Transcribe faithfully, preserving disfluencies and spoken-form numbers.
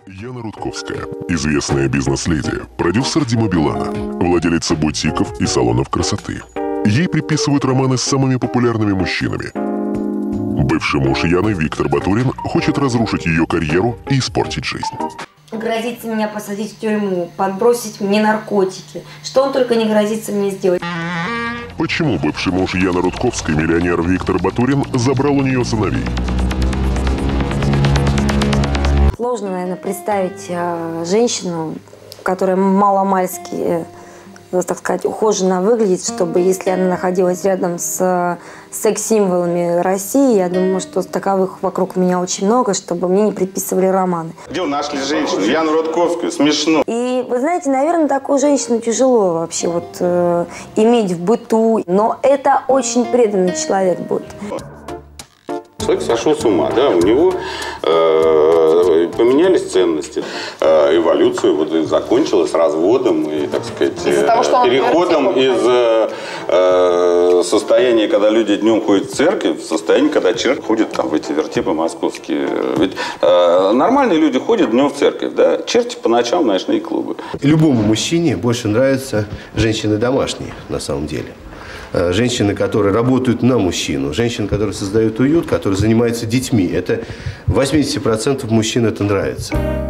Яна Рудковская, известная бизнес-леди, продюсер Дима Билана, владелица бутиков и салонов красоты. Ей приписывают романы с самыми популярными мужчинами. Бывший муж Яны, Виктор Батурин, хочет разрушить ее карьеру и испортить жизнь. Грозится меня посадить в тюрьму, подбросить мне наркотики. Что он только не грозится мне сделать. Почему бывший муж Яны Рудковской, миллионер Виктор Батурин, забрал у нее сыновей? Сложно, наверное, представить э, женщину, которая маломальски, э, так сказать, ухоженно выглядит, чтобы, если она находилась рядом с э, секс-символами России, я думаю, что таковых вокруг меня очень много, чтобы мне не приписывали романы. Где вы нашли женщину? Яну Рудковскую? Смешно. И, вы знаете, наверное, такую женщину тяжело вообще вот э, иметь в быту, но это очень преданный человек будет. Человек сошел с ума, да, у него э, поменялись ценности, э, эволюция вот закончилась разводом и, так сказать, э, того, переходом из э, состояния, когда люди днем ходят в церковь, в состояние, когда черт ходит там в эти вертепы московские. Ведь э, нормальные люди ходят днем в церковь, да, черти по ночам в ночные клубы. Любому мужчине больше нравятся женщины домашние, на самом деле. Женщины, которые работают на мужчину, женщины, которые создают уют, которые занимаются детьми. Это восемьдесят процентов мужчин это нравится.